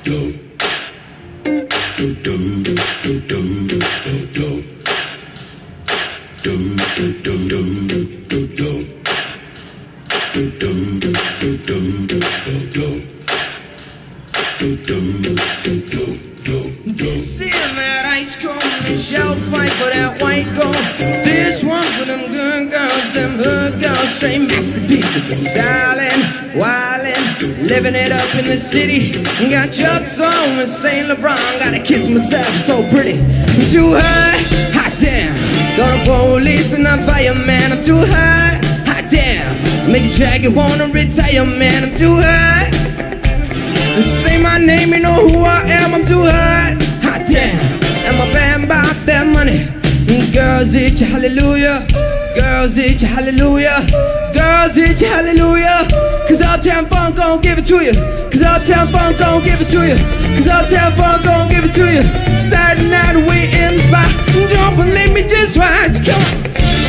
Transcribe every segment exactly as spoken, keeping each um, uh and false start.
This is that ice cold, they shall fight for that white gold. This one for them good girls, them hood girls, straight masterpieces. Styling, wildin', living it up in the city. Got Chuck's on with Saint Laurent, gotta kiss myself, so pretty. I'm too high, hot damn. Got a police and a fireman, I'm too high, hot damn. Make a dragon wanna retire, man, I'm too high. Say my name, you know who I am, I'm too hot, hot damn. And my band bout that money. Girls hit you hallelujah, girls hit you hallelujah, girls hit you hallelujah. Cause Uptown Funk gon' give it to you, cause Uptown Funk gon' give it to you, cause Uptown Funk gon' give it to you. Saturday night we in the spot, don't believe me, just watch, come on.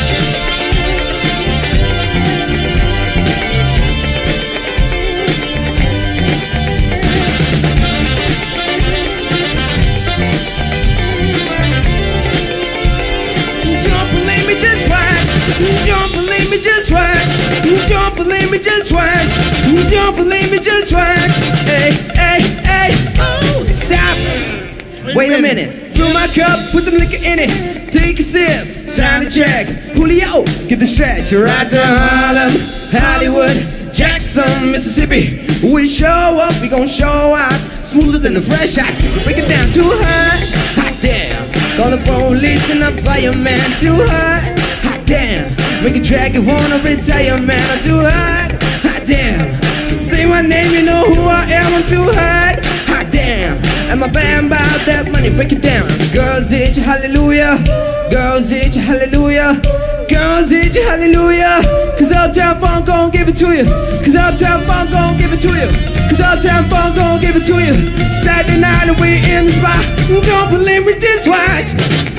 You don't believe me, just watch. You don't believe me, just watch. You don't believe me, just watch. Hey, hey, hey, oh, stop. Wait a minute. Fill my cup, put some liquor in it. Take a sip, sign a check. Julio, get the stretch. Right to Harlem, Hollywood, Jackson, Mississippi. We show up, we gon' show out. Smoother than the fresh ice. Break it down too high, hot damn. Call the police and the fireman too high. Damn, make a dragon wanna retire, man, I'm too hot, hot damn. Say my name, you know who I am, I'm too hot, hot damn. And my band bout that money, break it down. Girls hit you hallelujah, girls hit you hallelujah, girls hit you hallelujah. Cause Uptown Funk gon' give it to you, cause Uptown Funk gon' give it to you, cause Uptown Funk gon' give it to you. Saturday night and we in the spot, don't believe me, just watch.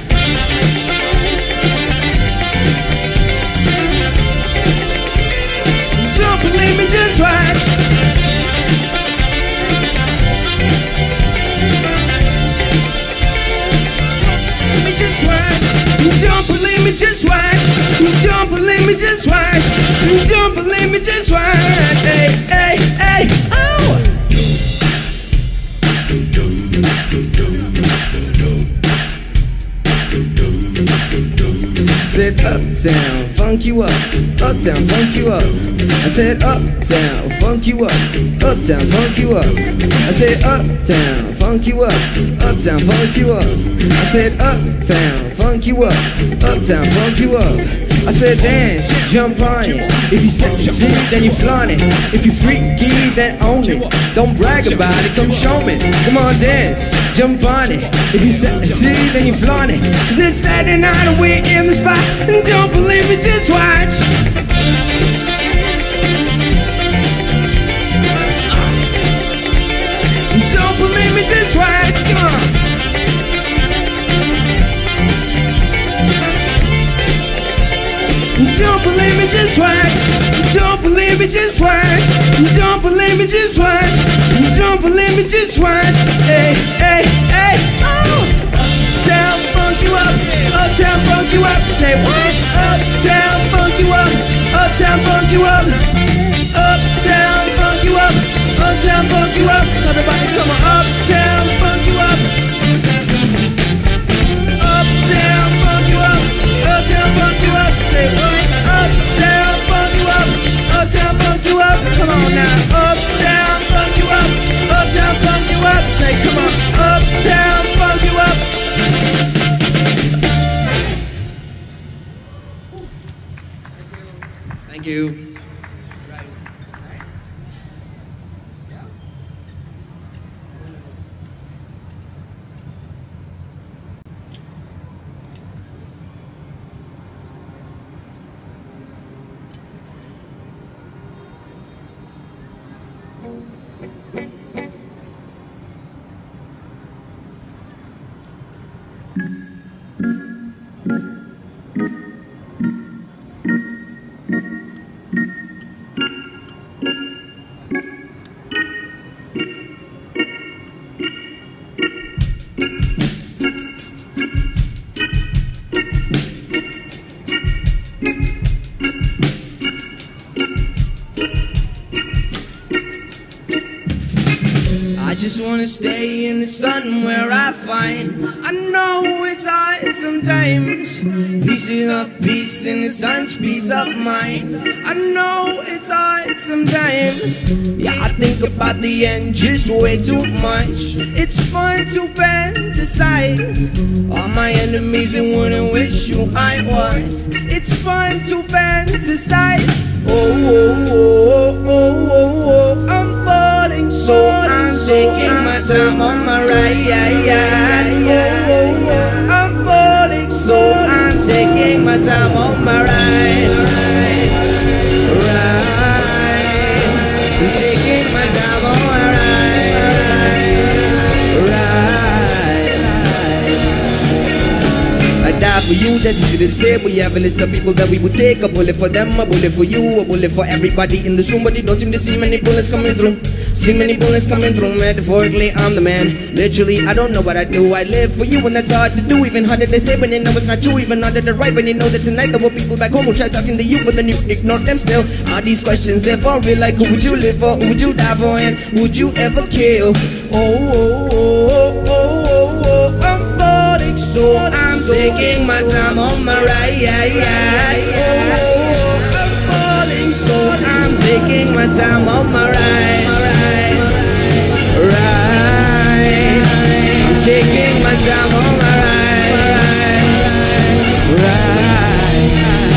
Don't believe me, just watch. Me just watch. Don't believe me, just watch. Don't believe me, just watch. Don't believe me, just watch. Hey, hey, hey, oh. I said uptown, funk you up, uptown, funk you up. I said uptown, funk you up, uptown, funk you up. I said uptown, funk you up, uptown, funk you up. I said uptown, funk you up, uptown, funk you up. I said dance, jump on it. If you sexy, then you flaunt it. If you freaky, then own it. Don't brag about it, come show me. Come on, dance, jump on it. If you sexy, then you flaunt it. Cause it's Saturday night and we're in the spot. And don't believe me, just watch. Don't believe me, just watch. Come on. Don't believe me, just watch. Don't believe me, just watch. Don't believe me, just watch. Don't believe me, just watch. Hey, hey, hey, oh. Uptown funk you up. Uptown funk you up. Say what? Uptown funk you up. Uptown funk you up. Uptown funk you up. Uptown funk you up. Everybody come on. Uptown funk you up. Uptown funk you up. Uptown funk you up. Say what? Uptown funk you up. Uptown funk you up. Come on now. Uptown funk you up. Uptown funk you up. Say come on. Uptown funk you up. Thank you. just wanna stay in the sun where I find. I know it's hard sometimes, pieces of peace in the sun's peace of mind. I know it's hard sometimes, yeah, I think about the end just way too much. It's fun to fantasize, all my enemies and wouldn't wish who I was. It's fun to fantasize. Oh, oh, oh, oh, oh, oh, I'm falling, so I'm taking my time on my ride. Oh, oh, oh, I'm falling, so I'm taking my time on my ride. Ride, I'm taking my time on my ride. Ride. I die for you, that's easy to say. We have a list of people that we would take. A bullet for them, a bullet for you, a bullet for everybody in this room. But you don't seem to see many bullets coming through. See many bullets coming through. Metaphorically, I'm the man. Literally, I don't know what I do. I live for you, and that's hard to do. Even harder to say when you know it's not true. Even harder to write when you know that tonight there were people back home who tried talking to you, but then you ignore them still. Are these questions there for real? Like, who would you live for? Who would you die for? And would you ever kill? Oh, oh, oh, oh, oh, oh, I'm falling, so I'm taking my time on my ride. Oh, I'm falling, so I'm taking my time on my ride. Ride, I'm taking my time on my ride. Ride.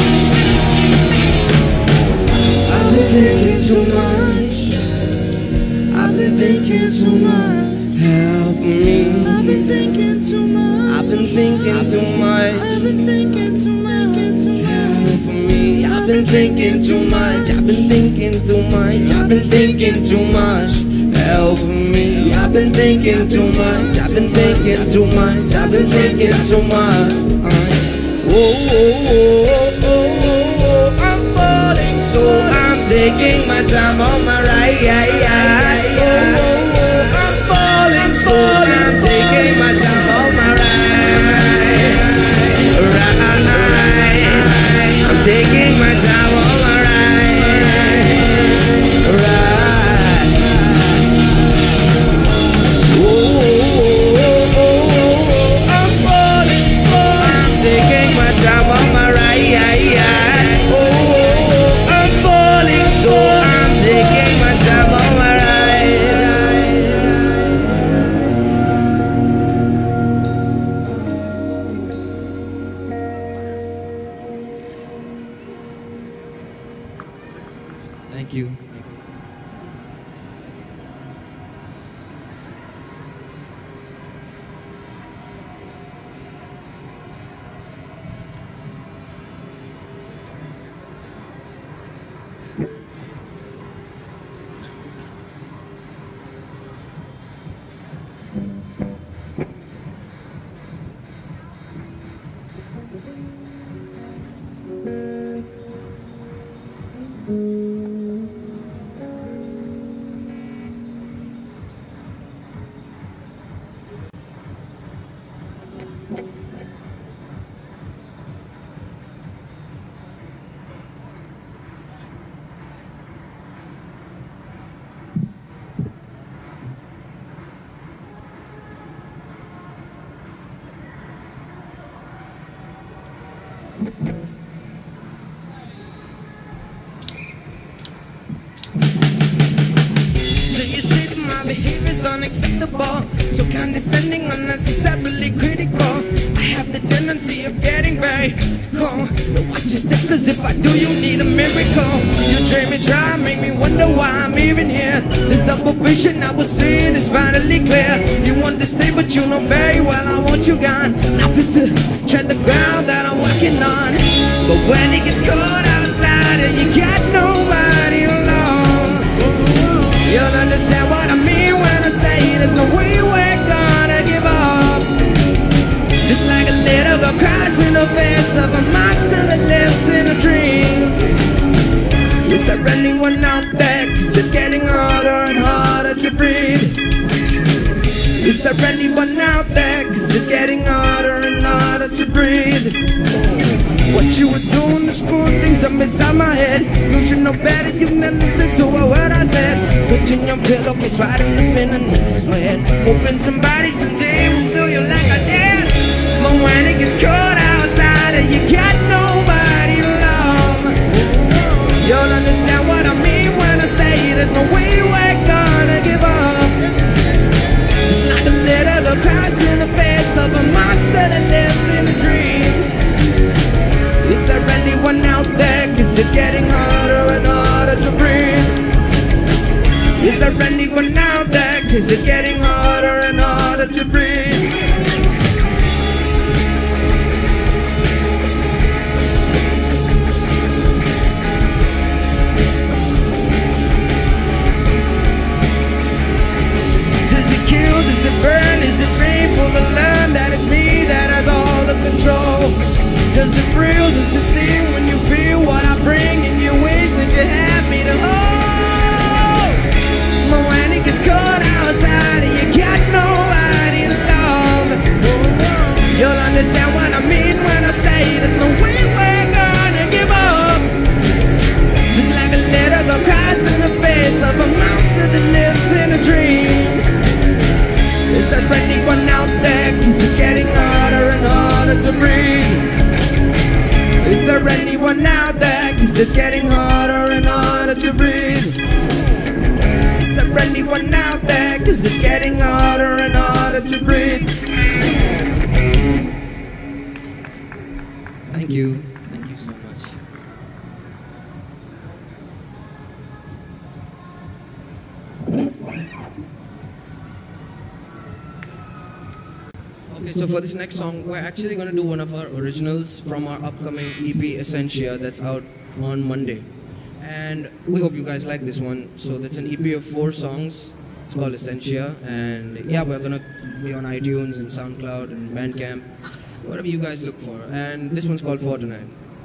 I've been thinking too much. I've been thinking too much. Help me. I've been thinking too much. I've been thinking too much. I've been thinking too much. Help me. I've been thinking too much. I've been thinking too much. I've been thinking too much. Help me. I've been thinking too much. I've been thinking too much. I've been thinking too much. Oh, oh, oh, oh, oh, oh, I'm falling, so I'm taking my time on my ride. Oh, oh, oh, I'm falling, so I'm taking my time on my ride. Ride, I'm taking my time on my ride. Ride. Oh, oh, oh, oh, oh, I'm falling, so I'm taking my time on my ride. Oh, oh, oh, I'm falling, so I'm taking my time on my ride. Thank you. Unacceptable, so condescending, unnecessarily critical. I have the tendency of getting very cold. But watch your step, cause if I do, you need a miracle. You drain me dry, make me wonder why I'm even here. This double vision I was seeing is finally clear. You want to stay, but you know very well I want you gone. Now fit to tread the ground that I'm walking on. But when it gets cold outside and you got nobody alone, you'll understand what I mean when I say there's no way we're gonna give up. Just like a little girl cries in the face of a monster that lives in her dreams. Is there anyone out there? Cause it's getting harder and harder to breathe. Is there anyone out there? Cause it's getting harder and harder to breathe. What what you were doing to screw things up inside my head. You should know better, you never listened to a word I said. Putting your pillowcase right in the bin and sweat. Hoping somebody someday will feel you like I did. But when it gets cold outside and you got nobody to love, you'll understand what I mean when I say there's no way we're gonna give up. Just like a little girl cries in the face of a monster that lives in a dream. Is there anyone out there? Cause it's getting harder and harder to breathe. Is there anyone out there? Cause it's getting harder and harder to breathe. Does it kill? Does it burn? Is it painful to learn that it's me that has all the control? Does it thrill? Does it sting when you feel what I bring and you wish that you had me to hold? But when it gets cold outside and you got nobody to love, you'll understand what I mean when I say there's no way we're gonna give up. Just like a little girl cries in the face of a monster that lives in her dreams. Is there anyone out there? Cause it's getting harder and harder to breathe. Is there anyone out there? Cause it's getting harder and harder to breathe. Is there anyone out there? Cause it's getting harder and harder to breathe. Thank you. Thank you so much. Okay, so for this next song, we're actually going to do one of our originals from our upcoming E P, Essentia, that's out on Monday. And we hope you guys like this one. So that's an E P of four songs. It's called Essentia. And yeah, we're going to be on iTunes and SoundCloud and Bandcamp, whatever you guys look for. And this one's called For Tonight.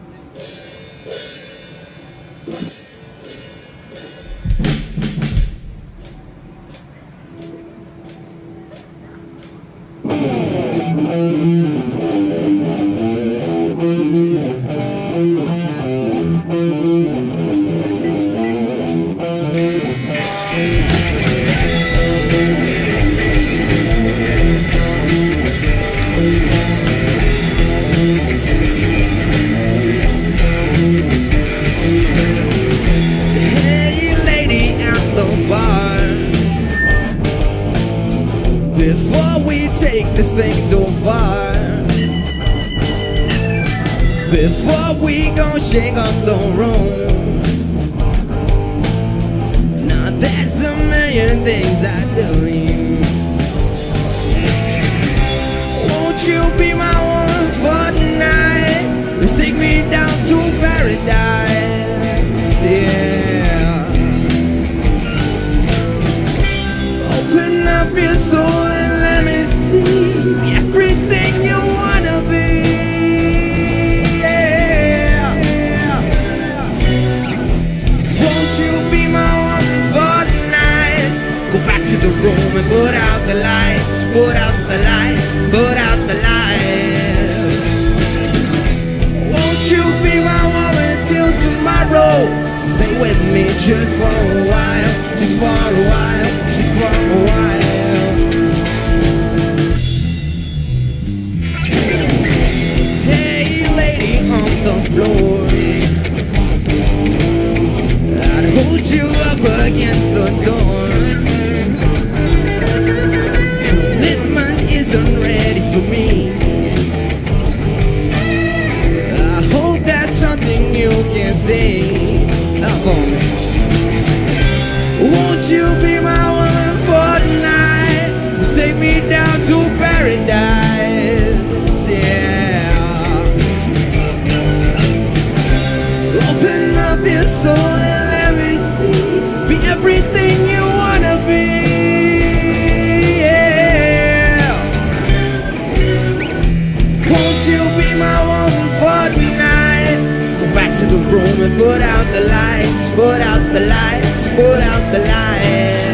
Before we take this thing too far, before we gon' shake up the room, now there's a million things I do. Won't you be my woman for tonight? Let's take me down to paradise, yeah. Open up your soul and let me see everything you wanna be, yeah. Won't you be my woman for tonight? Go back to the room and put out the lights, put out the lights, put out the lights. Won't you be my woman till tomorrow? Stay with me just for a while, just for a while, just for a while. Hey lady on the floor, I'd hold you up against the door. Commitment isn't ready for me. I hope that's something you can say. Won't you be my woman for tonight? Take me down to paradise, yeah. Open up your soul and let me see, be everything you wanna be, yeah. Won't you be my woman for tonight? Go back to the room and put out the lights, put out the lights, put out the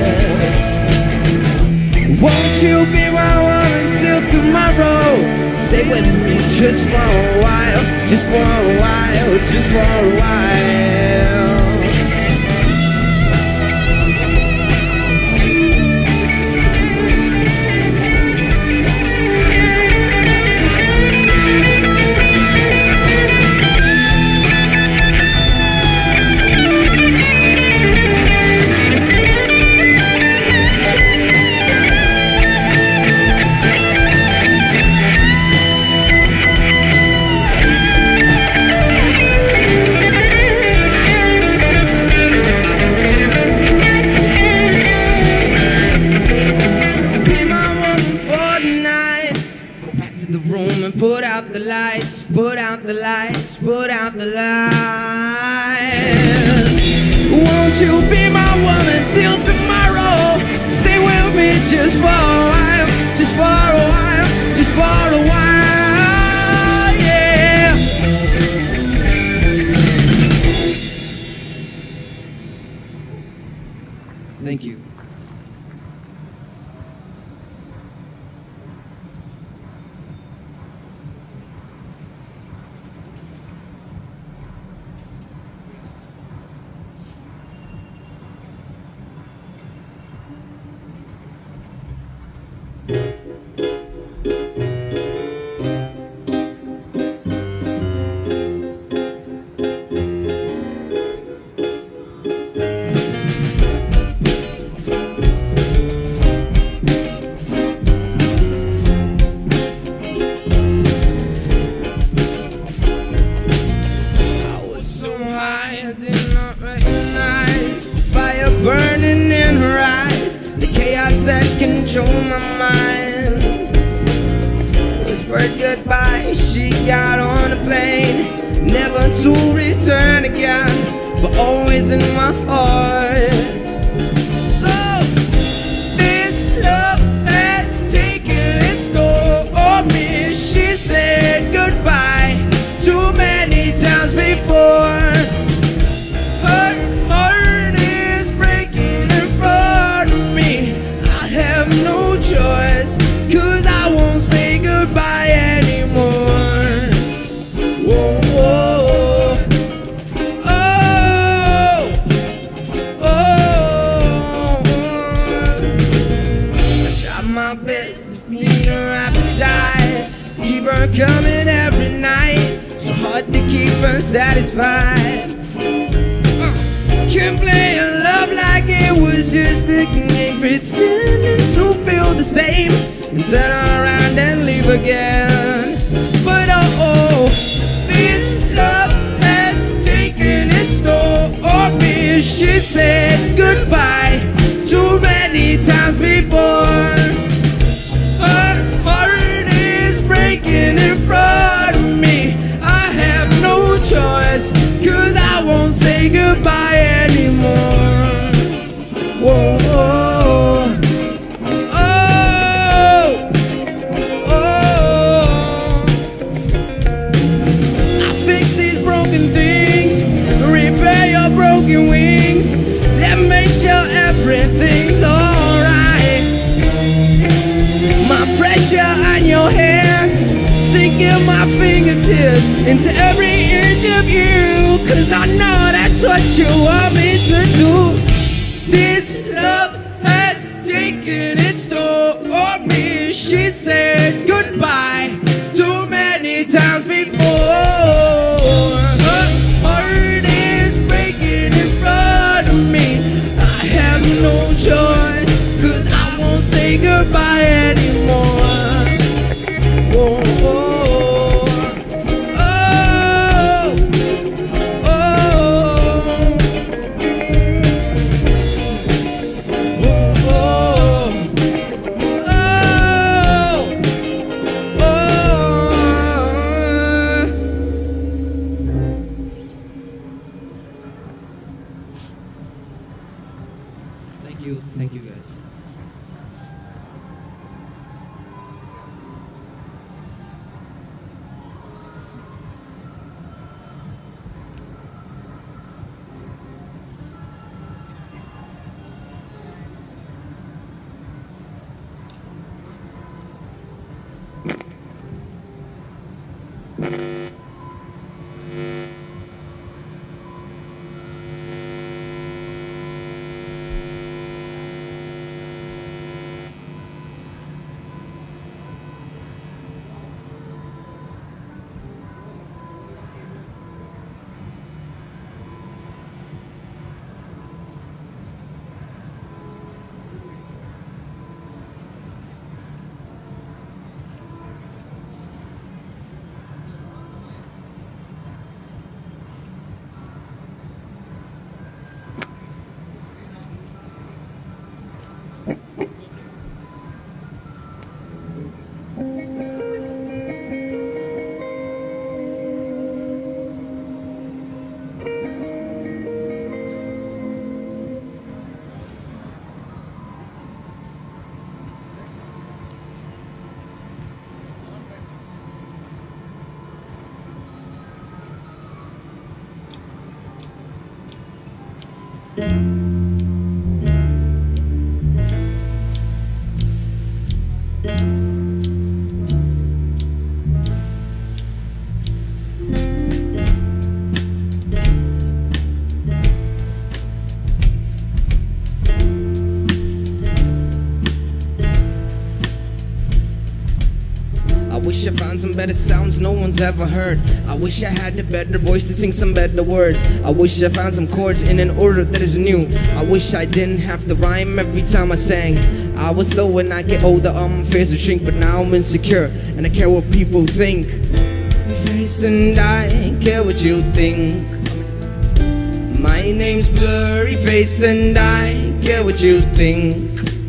lights. Won't you be my woman till tomorrow? stay with me just for a while, just for a while, just for a while. Put out the lights, put out the lights, put out the lights. Won't you be my woman till tomorrow? Stay with me just for a while, just for a while, just for a while, yeah. Thank you. Burning in her eyes, the chaos that control my mind. Whispered goodbye, she got on a plane, never to return again, but always in my heart. Oh, this love has taken its toll on me. She said goodbye too many times before. Cause I won't say goodbye anymore. Whoa, whoa. Oh, oh. I try my best to feed her appetite, keep her coming every night, so hard to keep her satisfied. uh, Can't play a love like it was just a game, pretending to feel the same and turn around and leave again. But oh, oh, this love has taken its toll on me. She said goodbye too many times before. Her heart is breaking in front of me. I have no choice, cause I won't say goodbye anymore. Whoa, whoa. Broken wings that make sure everything's alright. My pressure on your hands, sinking my fingertips into every inch of you, cause I know that's what you want me to do. This love has taken its toll on me. She said goodbye too many times before. No choice, cause I won't say goodbye anymore. Whoa, whoa. Oh, oh, oh, oh, oh. Thank you, thank you guys. I wish I found some better sounds no one's ever heard. I wish I had a better voice to sing some better words. I wish I found some chords in an order that is new. I wish I didn't have to rhyme every time I sang. I was so when I get older all my fears would shrink, but now I'm insecure and I care what people think. Face and I care what you think. My name's Blurry Face and I care what you think.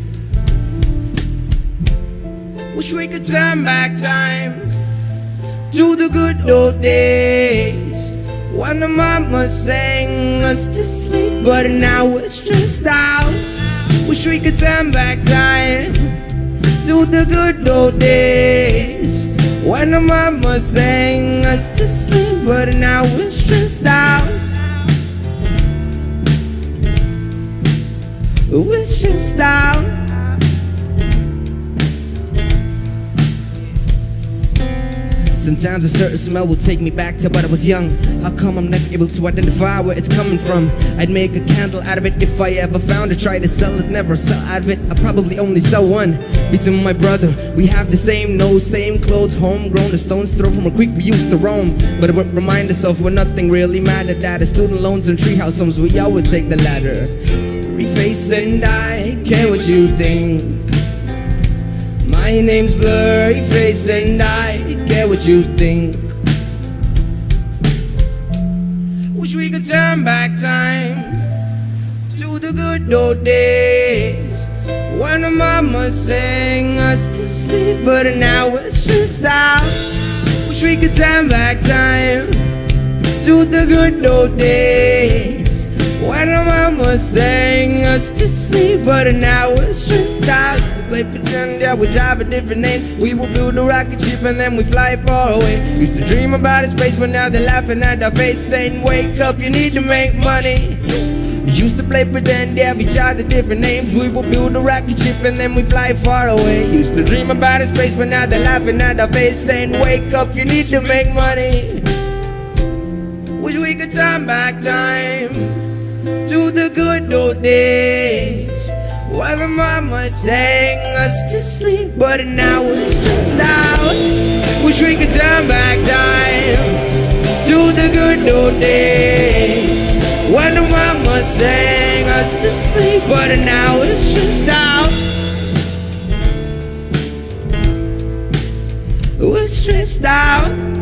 Wish we could turn back time to the good old days when the mama sang us to sleep, but now we're stressed out. Wish we could turn back time to the good old days when the mama sang us to sleep, but now we're stressed out. We're stressed out. Sometimes a certain smell will take me back to when I was young. How come I'm never able to identify where it's coming from? I'd make a candle out of it if I ever found it. Try to sell it, never sell out of it. I probably only sell one. Between my brother, we have the same nose, same clothes, homegrown. The stone's throw from a creek we used to roam. But it would remind us of when nothing really mattered. That is student loans and treehouse homes, we all would take the ladder. Reface and I care what you think. My name's Blurry Face and I care what you think. Wish we could turn back time to the good old days when the mama sang us to sleep, but now we're stressed out. Wish we could turn back time to the good old days when the mama sang us to sleep, but now we're stressed out. Play pretend, yeah, we drive a different name. We will build a rocket ship and then we fly far away. Used to dream about space, but now they're laughing at our face, saying, wake up, you need to make money. Used to play pretend, yeah, we tried the different names. We will build a rocket ship and then we fly far away. Used to dream about space, but now they're laughing at our face, saying, wake up, you need to make money. Wish we could turn back time to the good old days when the mama sang us to sleep, but now we're stressed out. Wish we could turn back time to the good old days when the mama sang us to sleep, but now we're stressed out. We're stressed out.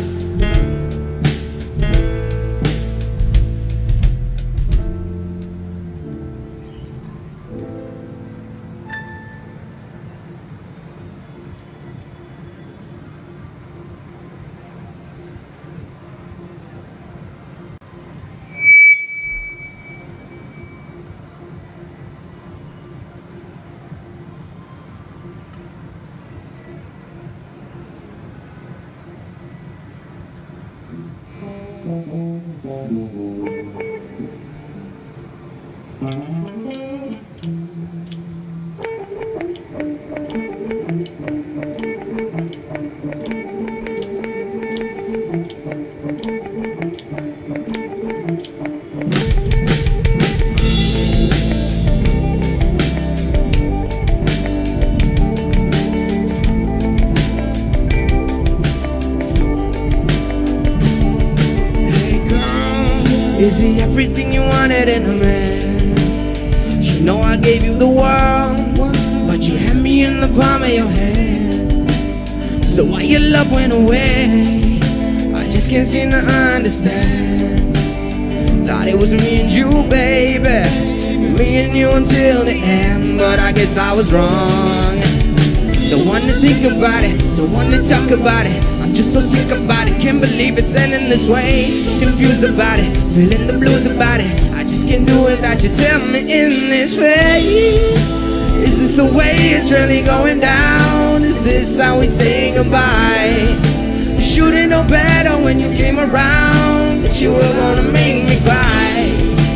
Is he everything you wanted in a man? You know I gave you the world, but you had me in the palm of your hand. So why your love went away, I just can't seem to understand. Thought it was me and you, baby, me and you until the end, but I guess I was wrong. Don't wanna think about it, don't wanna talk about it. I'm just so sick about it, can't believe it's ending this way. Confused about it, feeling the blues about it. I just can't do it without you tell me in this way. Is this the way it's really going down? Is this how we say goodbye? You should've known better when you came around that you were gonna make me cry.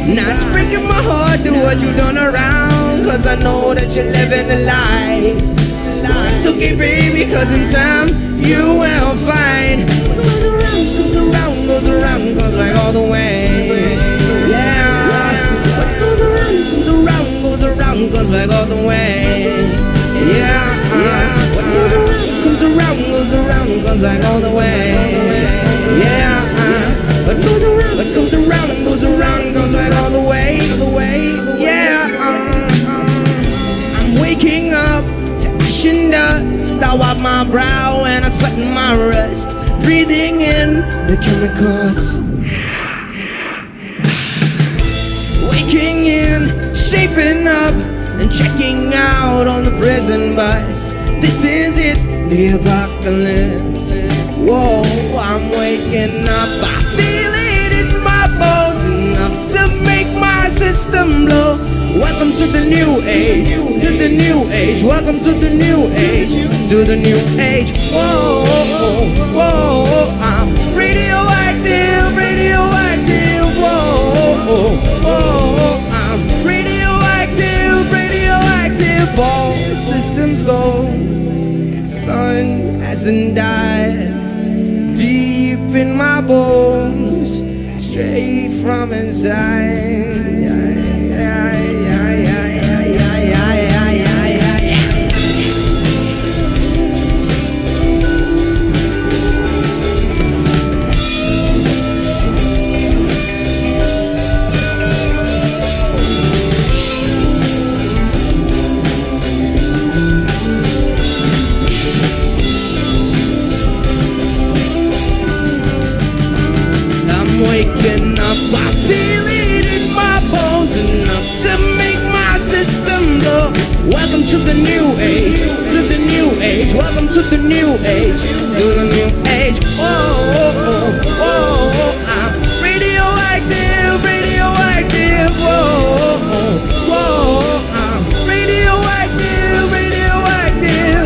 Now it's breaking my heart to what you done around, cause I know that you're living a lie. It's okay, baby, cause in time you will find what goes around, comes around, goes around, comes back all the way. Yeah, what goes around, comes around, goes around, comes back all the way. Yeah, what goes around, comes around, goes around, comes back all the way. Yeah, what goes around, what comes around, goes around, comes back all the way, all the way. Yeah, I'm waking up to ash and dust. I wipe my brow and I sweat in my rust, breathing in the chemicals. Waking in, shaping up, and checking out on the prison bus. This is it, the apocalypse. Whoa, I'm waking up, I feel it in my bones, enough to make my system blow. Welcome to the new age, to the new age. Welcome to the new age, to the new age. Whoa, whoa, whoa, I'm radioactive, radioactive. Whoa, whoa, whoa, I'm radioactive, radioactive. All systems go, sun hasn't died. Deep in my bones, straight from inside. Waking up, I feel it in my bones, enough to make my system go. Welcome to the new age, to the new age. Welcome to the new age, to the new age. Whoa, whoa, whoa, whoa, I'm radioactive, radioactive. Whoa, whoa, whoa, I'm radioactive, radioactive.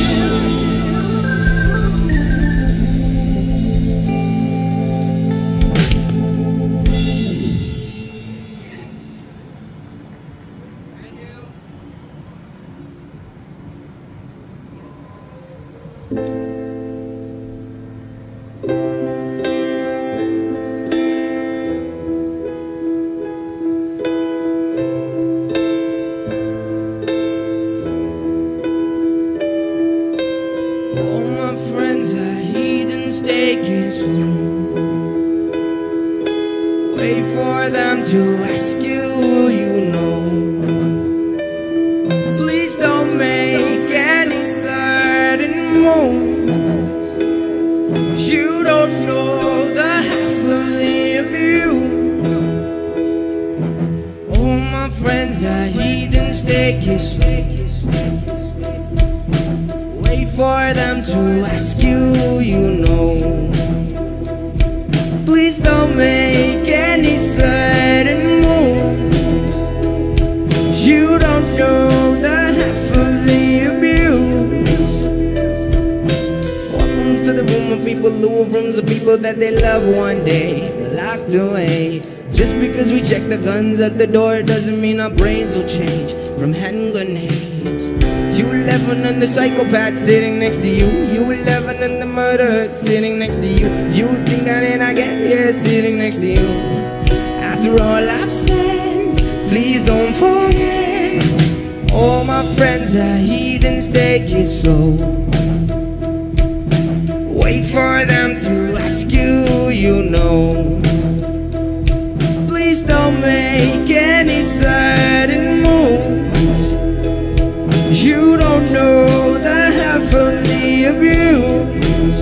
Wait for them to ask you, you know. Please don't make any sudden moves. You don't know the half of the abuse. All my friends are heathens, take it slow. Wait for them to ask you, you know. Please don't make any sudden moves. You don't know the half of the abuse. Welcome to the room of people who are rooms of people that they love one day locked away. Just because we check the guns at the door doesn't mean our brains will change from hand grenades. You eleven and the psychopath sitting next to you. You eleven and the murderer sitting next to you. You think that it I get here sitting next to you. After all I've said, please don't forget. All my friends are heathens, take it slow. Wait for them to ask you, you know. Please don't make any sudden moves. You don't know the half of the abuse.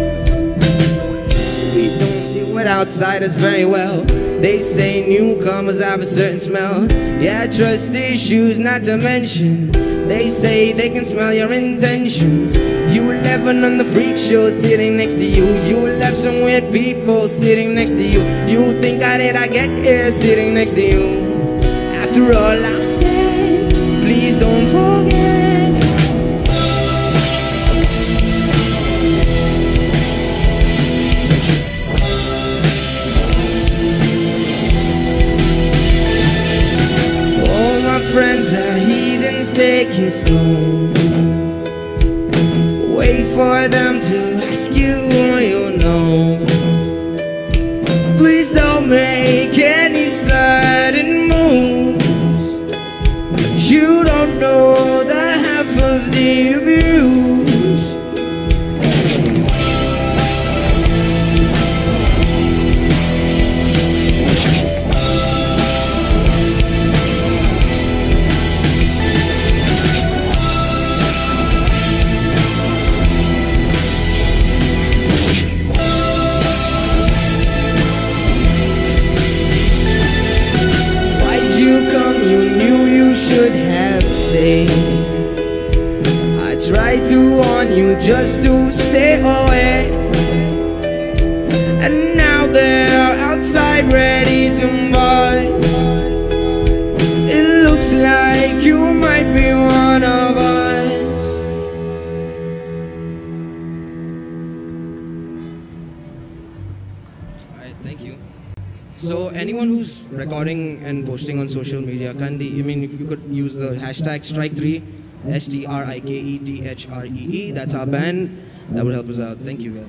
We don't deal with outsiders very well. They say newcomers have a certain smell. Yeah, trust issues not to mention. They say they can smell your intentions. You eleven on the freak show sitting next to you. You left some weird people sitting next to you. You think I did I get here sitting next to you. After all I've said, please don't forget. you, you know. Please don't make any sudden moves. You don't know the half of the abuse. I tried to warn you just to stay away, and now they're outside ready to bust. It looks like you might be one of us. Alright, thank you. So anyone who's recording and posting on social media, kindly, I mean, if you could use the hashtag strike three, S T R I K E T H R E E, that's our band, that would help us out. Thank you, guys.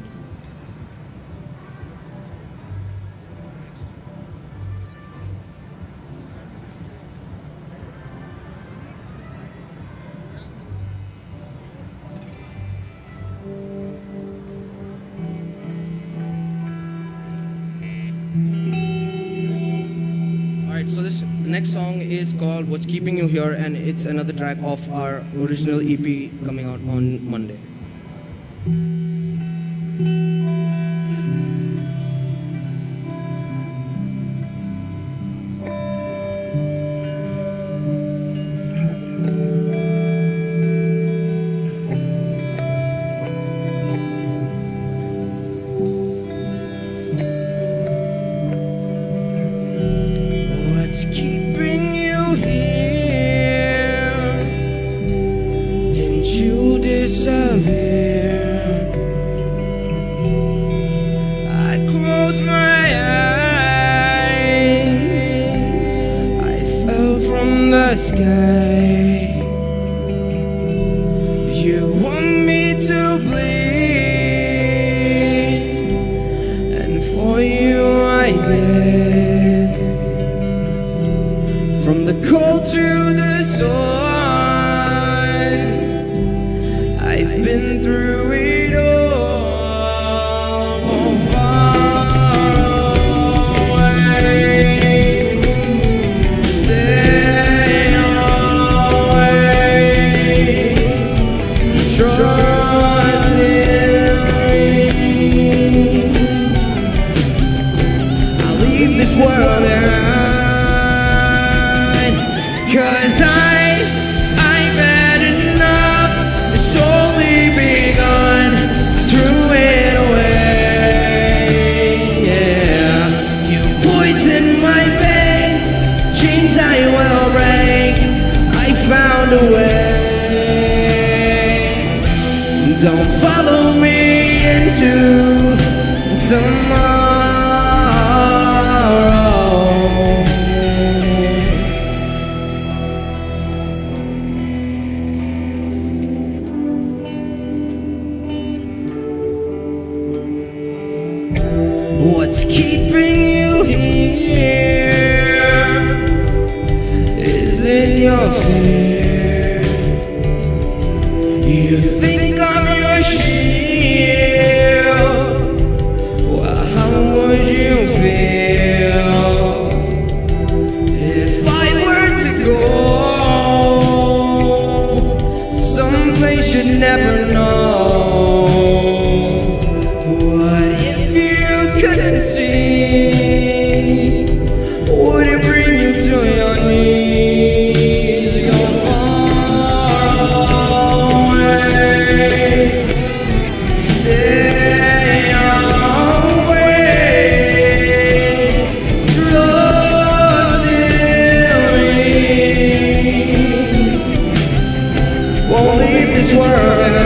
So this next song is called What's Keeping You Here, and it's another track of our original E P coming out on Monday. What's keeping you here? Didn't you disappear? I close my eyes, I fell from the sky. You want me to bleed, and for you I did. From the cold to the sun, I've been through it all. Far away, stay away, trust in me. I'll leave this world behind. Cause I, I've had enough. It's only begun. Threw it away, yeah. You poison my veins, chains I will break. I found a way. Don't follow me into tomorrow. What's keeping you here? Is it your fear? You think I'm your shield? Well, how would you feel if I were to go someplace you'd never know? Would it bring you to your knees? Go far away, stay away, trust in me. Won't leave this world.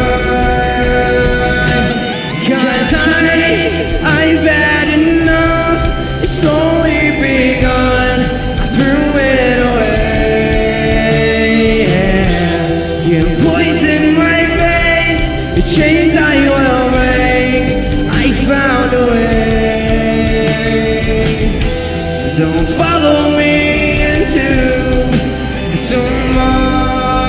Cause I, I've had enough. It's only begun. I threw it away, yeah. You poison my veins, the chains I will break. Don't follow me into tomorrow.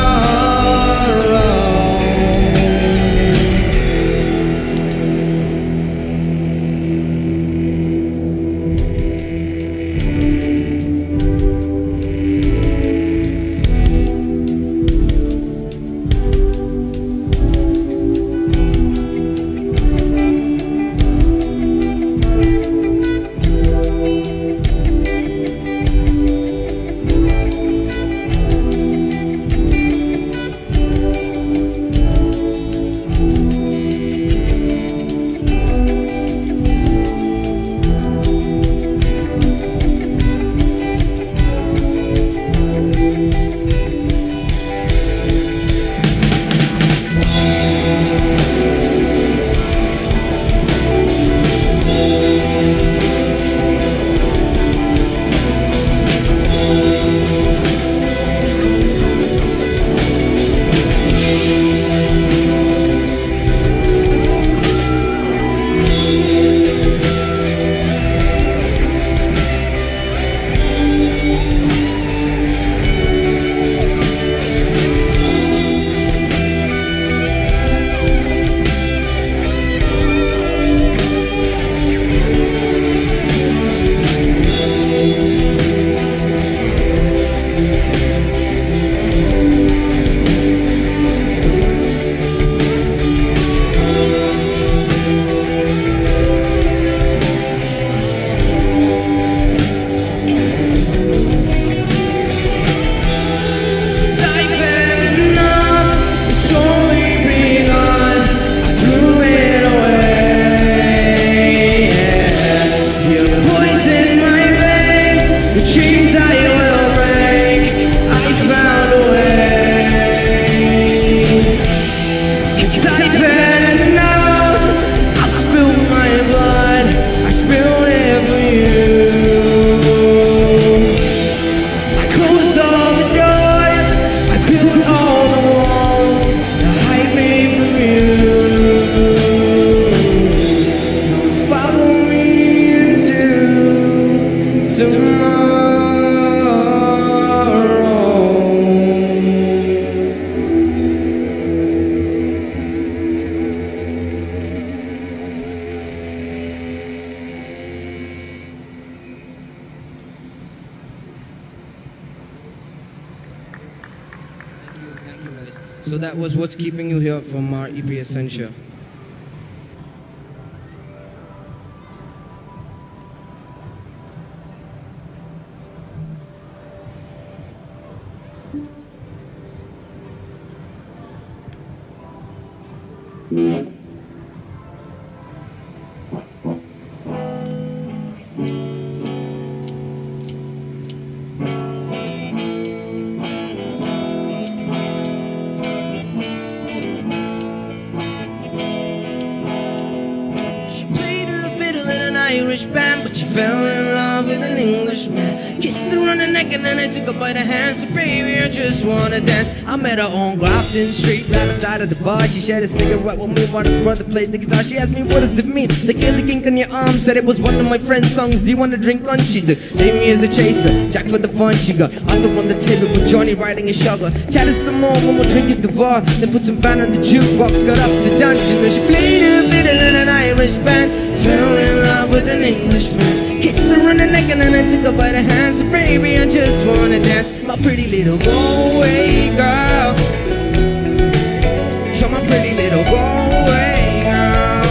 So that was What's Keeping You Here from our E P Essentia. Irish band, but she fell in love with an Englishman. Kissed her on the neck and then I took her by the hand. So baby, I just wanna dance. I met her on Grafton Street, right outside of the bar. She shared a cigarette with me while her brother played the guitar. She asked me, what does it mean? The Killer Kink on your arm, said it was one of my friend's songs. Do you want to drink on? She took Jamie as a chaser, Jack for the fun. She got Arthur on the table with Johnny riding a shotgun. Chatted some more when we're drinking the bar. Then put some fan on the jukebox, got up the dungeons. And she played a fiddle in an Irish band. Fell in love with an Englishman. Kissed her on the neck and then I took her by the hands. So baby, I just wanna dance. My pretty little Galway girl. You're my pretty little Galway girl.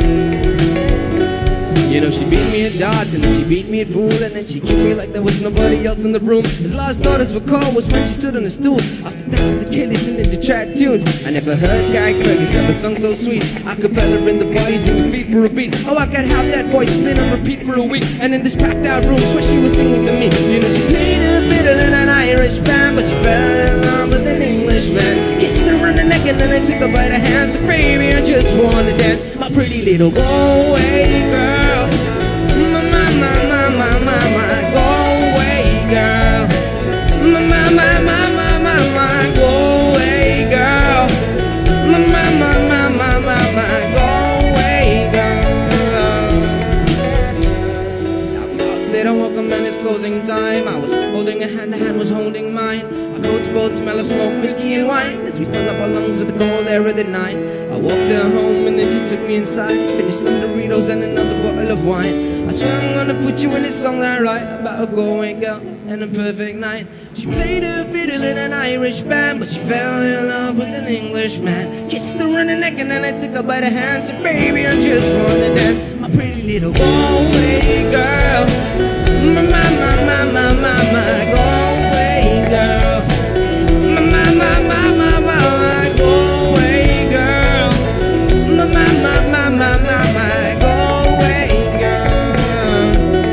You know, she beat me at darts and then she beat me at pool. And then she kissed me like there was nobody else in the room. His last thought as recall was when she stood on a stool. After dancing the kid listening to track tunes. I never heard Guy Fergus ever sung so sweet. Acapella in the bar using the feet for a beat. Oh, I could have that voice playing on repeat for a week. And in this packed out room, swear she was singing to me. You know, she played a fiddle in an Irish band, but she fell in love with an Englishman. Kissed her on the neck and then I took her by the hand. So baby, I just wanna dance. My pretty little Galway girl. My, my, my, my, my, my, my Galway girl. My, my, my, my, my, my, my Galway girl. My, my, my, my, my, my, my Galway girl. Said I'm welcome and it's close. closing time. I was holding a hand, the hand was holding mine. Our coats both smell of smoke, whiskey and wine, as we fill up our lungs with the cold air of the night. I walked her home and then she took me inside, finished some Doritos and another bottle of wine. I swear I'm gonna put you in this song that I write about a go-away girl and a perfect night. She played her fiddle in an Irish band, but she fell in love with an Englishman. Kissed her on the neck and then I took her by the hand. Said, baby, I just wanna dance. My pretty little go-away girl. My, my, my, my, my, my, my go-away girl. My, my, my, my, my, my, my go-away girl. My, my, my, my, my, my, my go-away girl.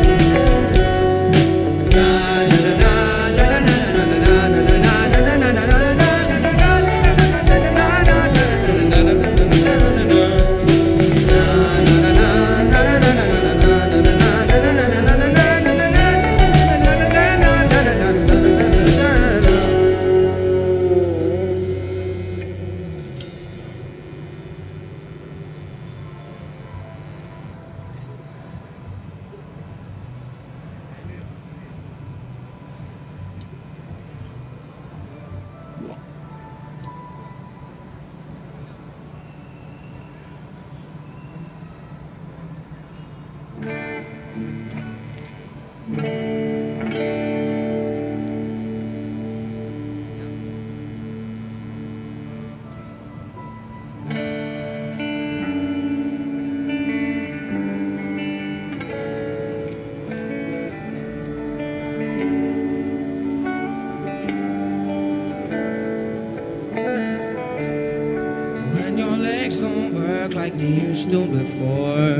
Na, na, na, na, na, na, na, na, na, na, na, na, na. Like they used to before,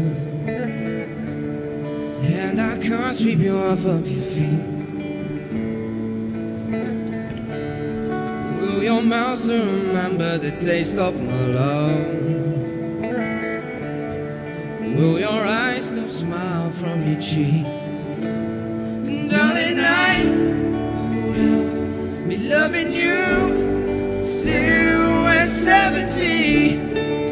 and I can't sweep you off of your feet. Will your mouth still remember the taste of my love? Will your eyes still smile from your cheek? And darling, I will be loving you till we're seventy.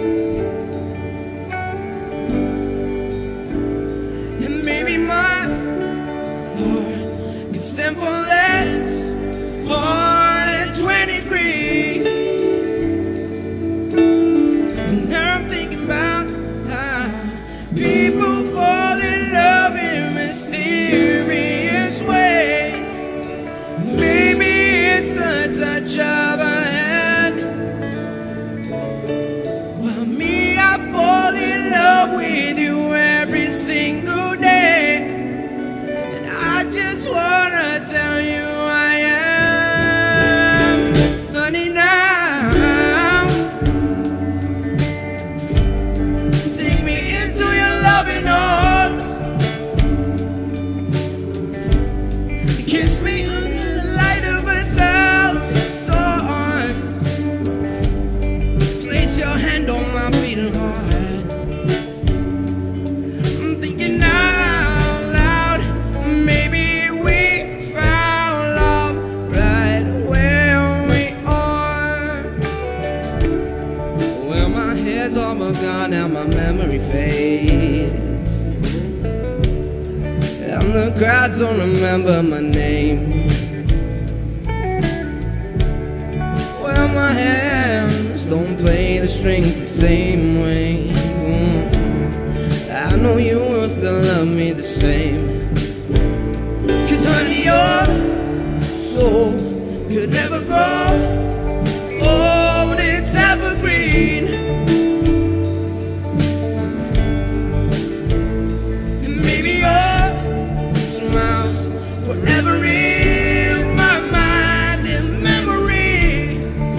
Simple less more than twenty-three. And now I'm thinking about how people fall in love in mysterious ways. Maybe it's the touch of a hand. Well, me, I fall in love with you every single day. And I just wanna tell you I am, honey, now. Take me into your loving arms. Kiss me under the light of a thousand stars. Place your hand on my beating heart. I'm thinking out loud, maybe all but gone, now my memory fades, and the crowds don't remember my name. Well, my hands don't play the strings the same way. I know you will still love me the same. Cause honey, your soul could never grow old, it's evergreen. Forever in my mind and memory.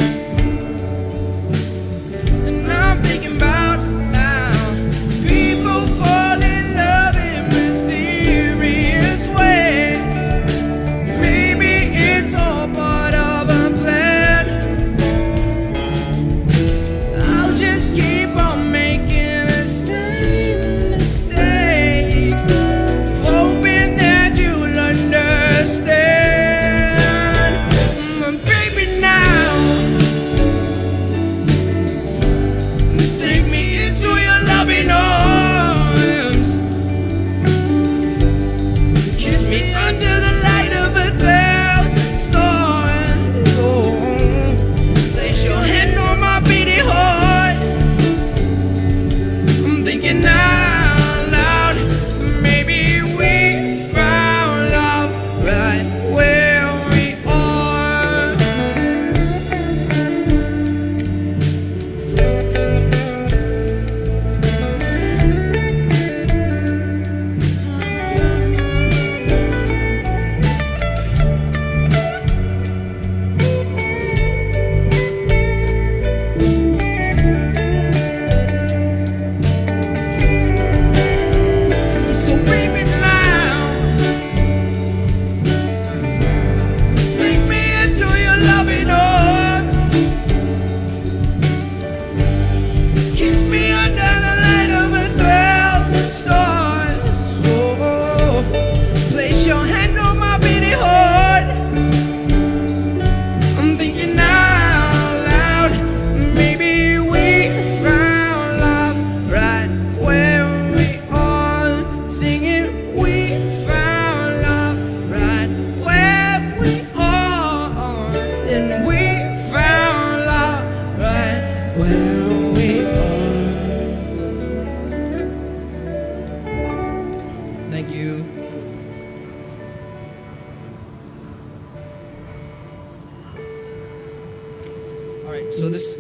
And now I'm thinking about how people fall in love in mysterious ways. Maybe it's all part of a plan.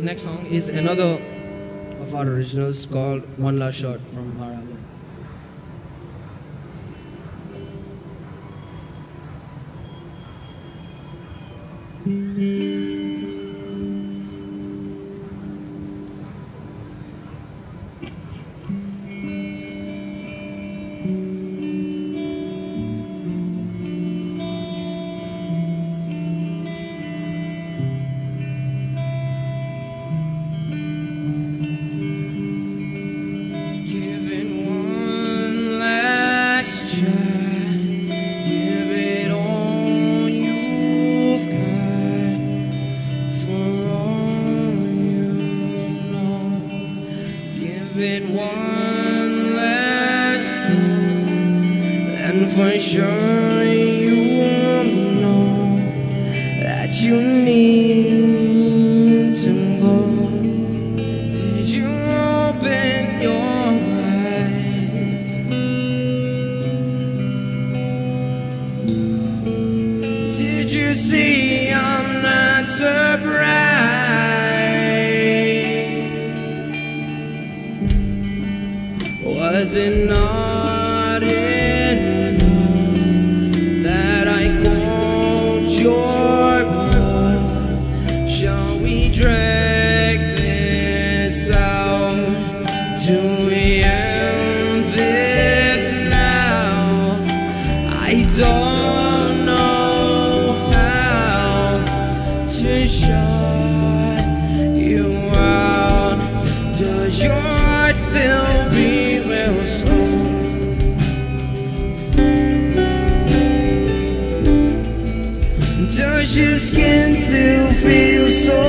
next song is another of our originals called One Last Shot from our album. For sure you know that you need to go. Did you open your eyes? Did you see I'm not surprised? Was it not enough that I called your blood? Shall we drag this out? Do we end this now? I don't know how to shut you out. Does your heart still beat real slow? Does your skin still feel so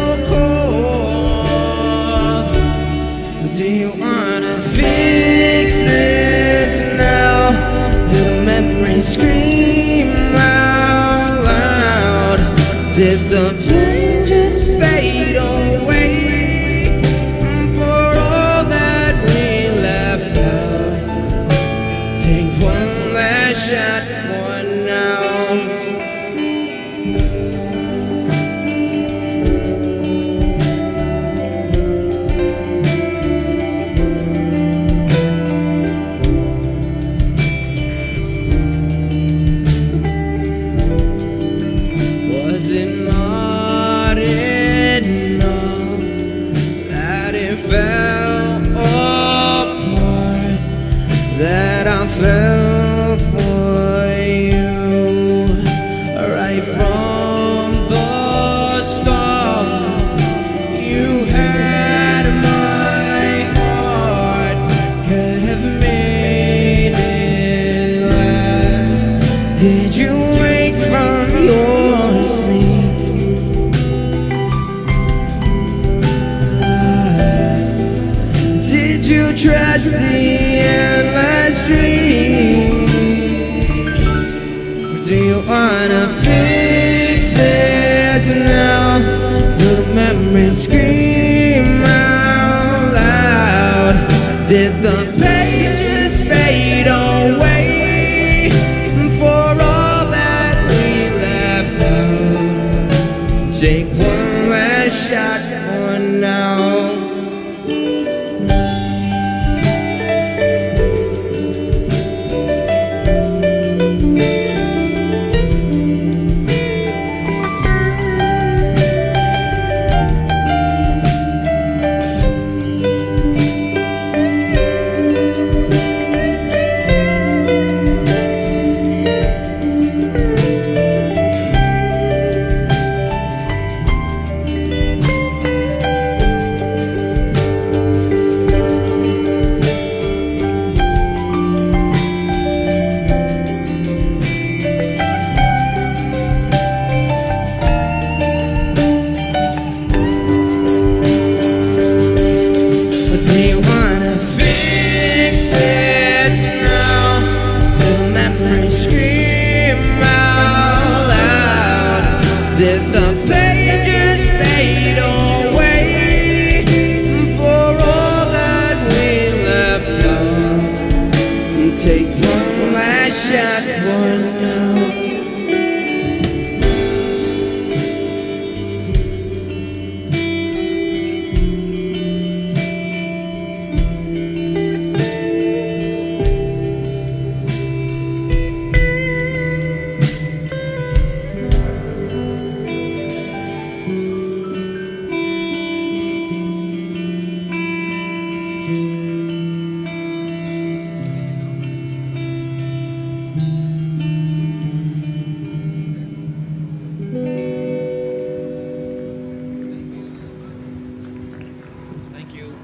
cold? Do you wanna fix this now? Do the memories scream out loud? Did the pain just fade away for all that we left out? Take one last shot for now. That I fell for you right from the start. You had my heart, could have made it last. Did you wake from your sleep? Did you trust the endless dream? Do you wanna fix this now? Do the memories scream out loud? Did the pain just fade away for all that we left out? Take one last shot for now.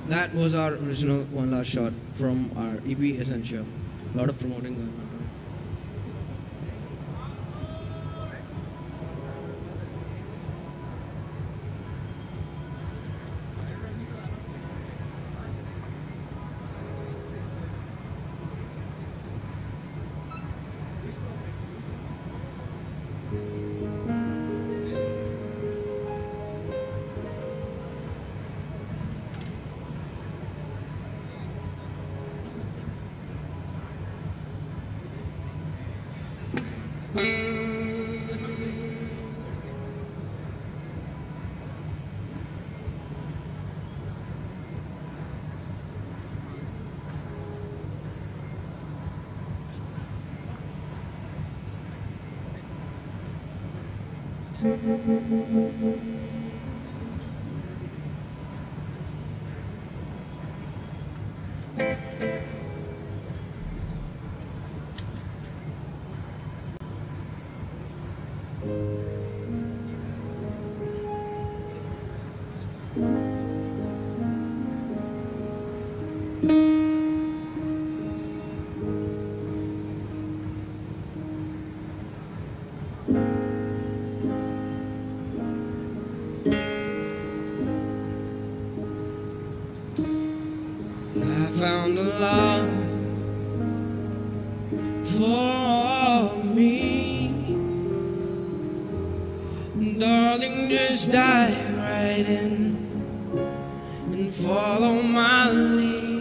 That was our original One Last Shot from our E P Essential. A lot of promoting going on. I found a love for me, darling, just dive right in and follow my lead.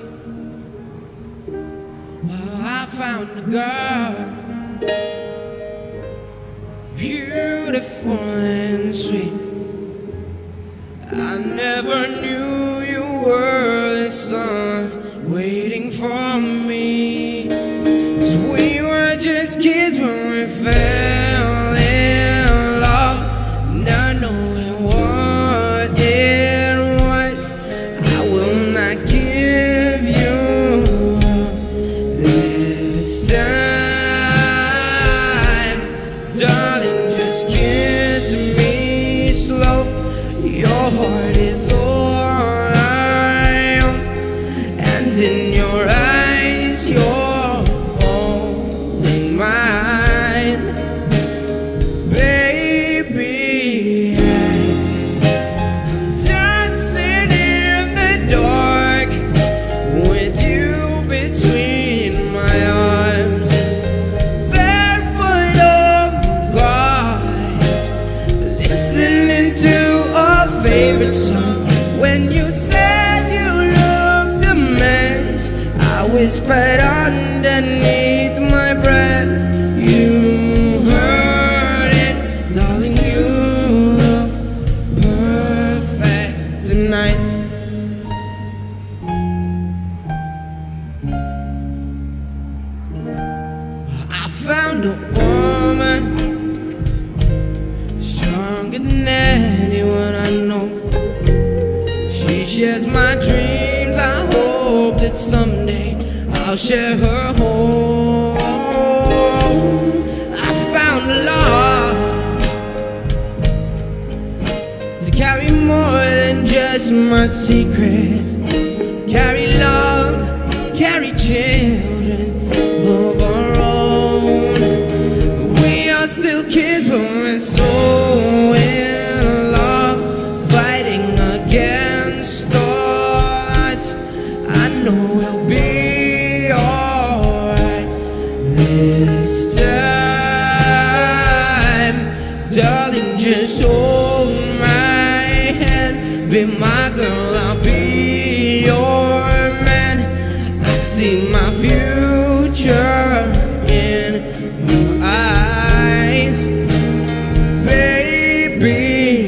Well, I found a girl, beautiful and sweet. I never knew you were the sun waiting for me. 'Cause we were just kids when we fell in love, not knowing what it was. I will not give you this time, darling, just kiss me slow. Your heart is all I own, and in your eyes you're holding mine. Baby, I'm dancing in the dark with you between my arms, barefoot on grass, listening to our favorite song. When you said you looked a mess, I whispered underneath my breath, you heard it, darling, you look perfect tonight. I found a woman stronger than anyone I know. She shares my dreams. I hope that someday I'll share her home. I found love to carry more than just my secrets. Carry love, carry children of our own. We are still kids, but we're so in love, fighting against odds. I know we'll be alright this time, darling, just hold my hand. Be my girl, I'll be your man. I see my future in your eyes, baby.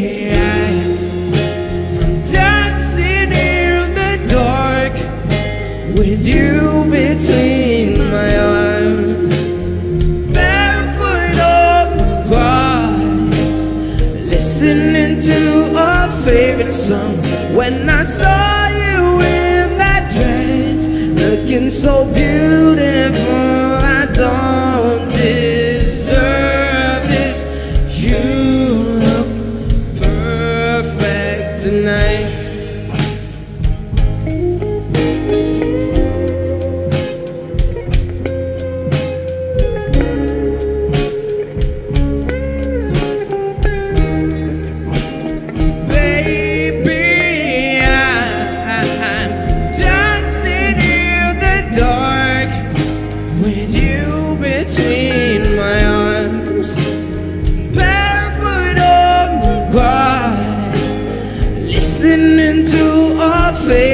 I'm dancing in the dark with you between my arms, barefoot on grass, listening to our favorite song. When I saw you in that dress, looking so beautiful, I don't deserve this. You look perfect tonight.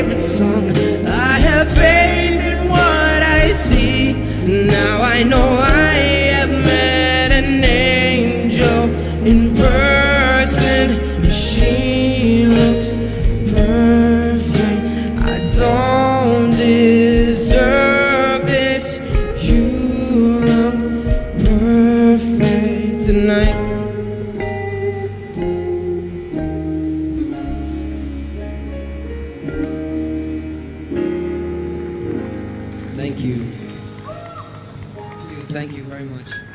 favorite song. I have faith in what I see. Now I know I have met an angel in person. She looks perfect. I don't deserve this. You look perfect tonight. Thank you. Thank you very much.